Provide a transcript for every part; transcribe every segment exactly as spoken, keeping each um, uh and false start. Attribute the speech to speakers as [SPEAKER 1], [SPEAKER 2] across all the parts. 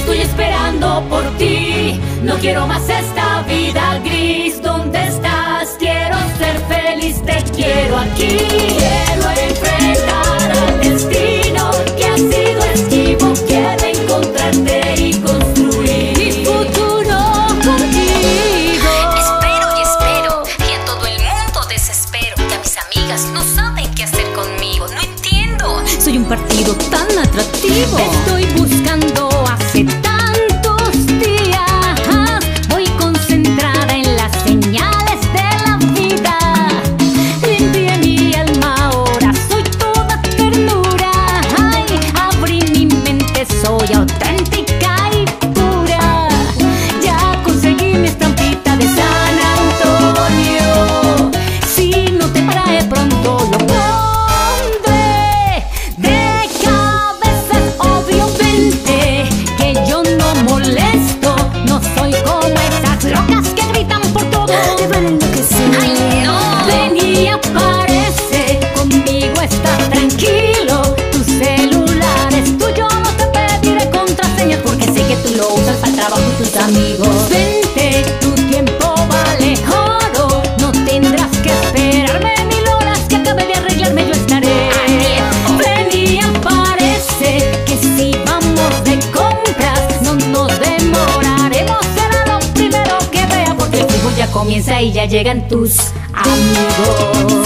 [SPEAKER 1] estoy esperando por ti. No quiero más esta vida gris. ¿Dónde estás? Quiero ser feliz, te quiero aquí. Quiero enfrentar al destino que ha sido esquivo. Quiero encontrarte y construir mi futuro contigo.
[SPEAKER 2] Espero y espero, y a todo el mundo desespero, que a mis amigas no saben qué hacer conmigo. No entiendo.
[SPEAKER 1] Soy un partido tan atractivo. Te estoy buscando hace tantos días. Voy concentrada en las señales de la vida. Limpié mi alma, ahora soy toda ternura. Ay, abrí mi mente, soy auténtica y pura. Ya conseguí mi estampita de San Antonio. Si no te trae pronto lo pondré de cabeza. Obviamente que yo no molesto. No soy como esas locas que gritan por todo. Te van a enloquecer.
[SPEAKER 2] ¡Ay, no!
[SPEAKER 1] Ven y aparece, conmigo estás tranquilo. Tu celular es tuyo, no te pediré contraseñas porque sé que tú lo usas para el trabajo y tus amigos. Vente, tu tiempo vale oro. No tendrás que esperarme mil horas, que acabe de arreglarme yo estaré. Ven y aparece, que si vamos de compras no nos demoraremos. Será lo primero que vea porque el fútbol ya comienza y ya llegan tus amigos.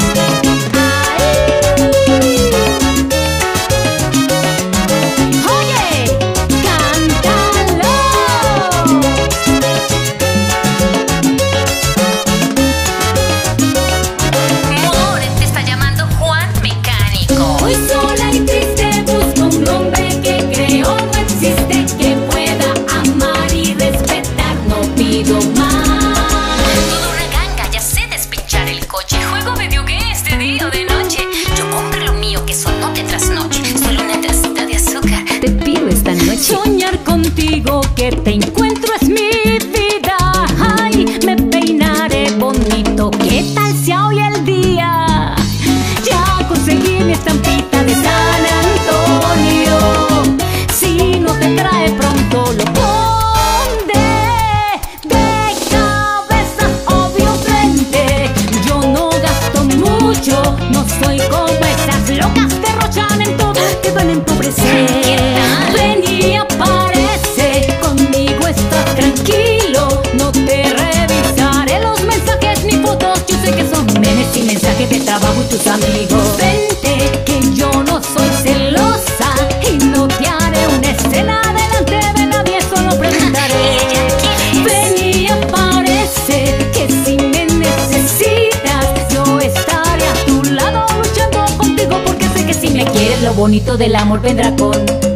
[SPEAKER 1] Oye, cántalo.
[SPEAKER 2] Amor, te está llamando Juan Mecánico.
[SPEAKER 1] Hoy sola y triste busco un hombre que creo no existe, que pueda amar y respetar. No pido más.
[SPEAKER 2] Toda una ganga, ya sé despinchar el coche. Juego video games de día o de noche. Yo compro lo mío, que eso no te trasnoche. Solo una tacita de azúcar
[SPEAKER 1] Te pido esta noche soñar contigo, que te encuentro es mi vida. Ay, me peinaré bonito, ¿qué tal sea hoy el día? Ya conseguí mi estampita de San Antonio. Si no te trae pronto lo pondré de cabeza. Obviamente yo no gasto mucho. No soy como esas locas, derrochan en todo, te van a empobrecer. Ven y aparece, conmigo estás tranquilo. No te revisaré los mensajes ni fotos. Yo sé que son memes y mensajes de trabajo y tus amigos. Vente, que yo no soy celosa y no te haré una escena delante de nadie, solo preguntaré. Ven y aparece, que si me necesitas yo estaré a tu lado luchando contigo, porque sé que si me quieres lo bonito del amor vendrá con